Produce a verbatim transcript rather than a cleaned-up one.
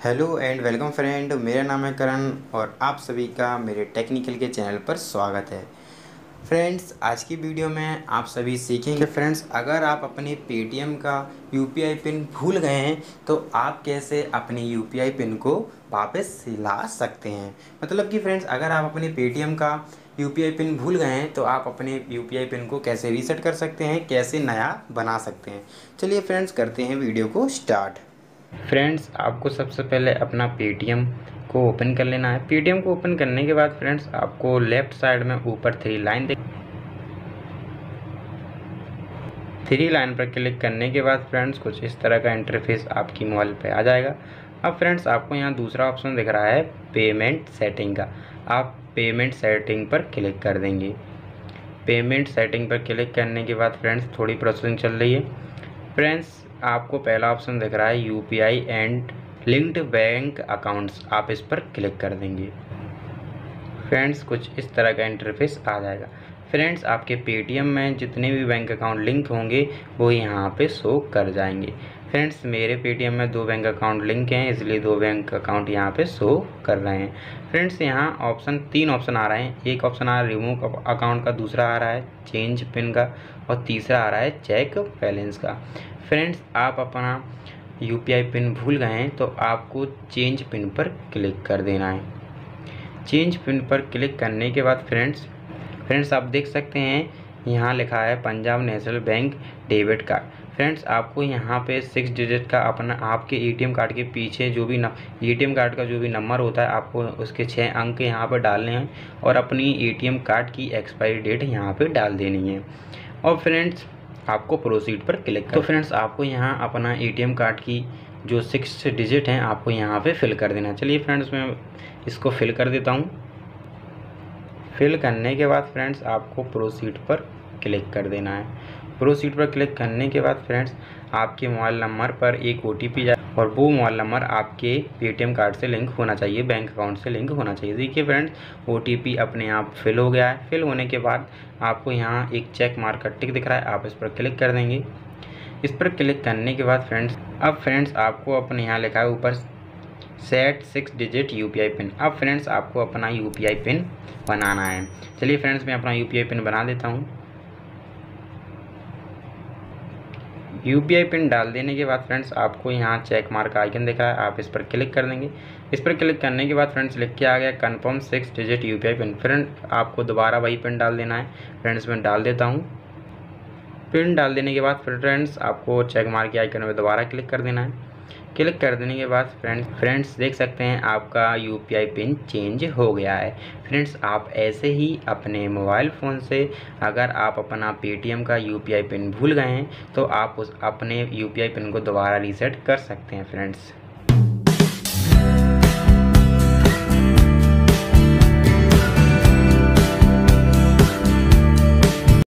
Hello and welcome friend, मेरा नाम है करण और आप सभी का मेरे टेक्निकल के चैनल पर स्वागत है। फ्रेंड्स, आज की वीडियो में आप सभी सीखेंगे फ्रेंड्स, अगर आप अपने पेटीएम का यूपीआई पिन भूल गए हैं तो आप कैसे अपनी यूपीआई पिन को वापस ला सकते हैं। मतलब कि फ्रेंड्स, अगर आप अपने पेटीएम का यूपीआई पिन भूल गए हैं तो आप अपने यूपीआई पिन को कैसे रीसेट कर सकते हैं, कैसे नया बना सकते हैं। चलिए फ्रेंड्स, करते हैं वीडियो को स्टार्ट। फ्रेंड्स, आपको सबसे पहले अपना पेटीएम को ओपन कर लेना है। पेटीएम को ओपन करने के बाद फ्रेंड्स, आपको लेफ़्ट साइड में ऊपर थ्री लाइन देख थ्री लाइन पर क्लिक करने के बाद फ्रेंड्स, कुछ इस तरह का इंटरफेस आपकी मोबाइल पे आ जाएगा। अब फ्रेंड्स, आपको यहाँ दूसरा ऑप्शन दिख रहा है पेमेंट सेटिंग का। आप पेमेंट सेटिंग पर क्लिक कर देंगे। पेमेंट सेटिंग पर क्लिक करने के बाद फ्रेंड्स, थोड़ी प्रोसेसिंग चल रही है। फ्रेंड्स, आपको पहला ऑप्शन दिख रहा है UPI and linked bank accounts, आप इस पर क्लिक कर देंगे। फ्रेंड्स, कुछ इस तरह का इंटरफेस आ जाएगा। फ्रेंड्स, आपके पेटीएम में जितने भी बैंक अकाउंट लिंक होंगे वो यहाँ पे शो कर जाएंगे। फ्रेंड्स, मेरे पेटीएम में दो बैंक अकाउंट लिंक हैं, इसलिए दो बैंक अकाउंट यहाँ पे शो कर रहे हैं। फ्रेंड्स, यहाँ ऑप्शन तीन ऑप्शन आ रहे हैं। एक ऑप्शन आ रहा है रिमूव अकाउंट का, दूसरा आ रहा है चेंज पिन का और तीसरा आ रहा है चेक बैलेंस का। फ्रेंड्स, आप अपना यूपीआई पिन भूल गए हैं तो आपको चेंज पिन पर क्लिक कर देना है। चेंज पिन पर क्लिक करने के बाद फ्रेंड्स फ्रेंड्स आप देख सकते हैं यहाँ लिखा है Punjab national bank debit card. Friends, आपको यहाँ पे सिक्स डिजिट का अपना आपके एटीएम कार्ड के पीछे जो भी न एटीएम कार्ड का जो भी नंबर होता है, आपको उसके छः अंक यहाँ पर डालने हैं और अपनी एटीएम कार्ड की एक्सपायरी डेट यहाँ पे डाल देनी है। और फ्रेंड्स, आपको प्रोसीड पर क्लिक कर तो फ्रेंड्स, आपको यहाँ अपना एटीएम कार्ड की जो सिक्स डिजिट हैं आपको यहाँ पे फिल कर देना। चलिए फ्रेंड्स, मैं इसको फिल कर देता हूँ। फिल करने के बाद फ्रेंड्स, आपको प्रोसीड पर क्लिक कर देना है। प्रोसीड पर क्लिक करने के बाद फ्रेंड्स, आपके मोबाइल नंबर पर एक ओटीपी जाए और वो मोबाइल नंबर आपके पेटीएम कार्ड से लिंक होना चाहिए, बैंक अकाउंट से लिंक होना चाहिए। देखिए फ्रेंड्स, ओटीपी अपने आप फिल हो गया है। फिल होने के बाद आपको यहाँ एक चेक मार्क का टिक दिख रहा है, आप इस पर क्लिक कर देंगे। इस पर क्लिक करने के बाद फ्रेंड्स, अब फ्रेंड्स आपको अपने यहाँ लिखा है ऊपर set six digit UPI pin. अब फ्रेंड्स, आपको अपना यूपीआई पिन बनाना है। चलिए फ्रेंड्स, मैं अपना यूपीआई पिन बना देता हूँ। यूपीआई पिन डाल देने के बाद फ्रेंड्स, आपको यहाँ चेक मार्क आइकन दिख रहा है, आप इस पर क्लिक कर देंगे। इस पर क्लिक करने के बाद फ्रेंड्स, लिख के आ गया confirm six digit UPI pin. Friend, आपको दोबारा वही पिन डाल देना है। फ्रेंड्स, मैं डाल देता हूँ। पिन डाल देने के बाद फ्रेंड्स, आपको चेक मार्क के आइकन में दोबारा क्लिक कर देना है। क्लिक कर देने के बाद फ्रेंड्स फ्रेंड्स देख सकते हैं आपका यूपीआई पिन चेंज हो गया है। फ्रेंड्स, आप ऐसे ही अपने मोबाइल फ़ोन से अगर आप अपना पेटीएम का यूपीआई पिन भूल गए हैं तो आप उस अपने यूपीआई पिन को दोबारा रीसेट कर सकते हैं फ्रेंड्स।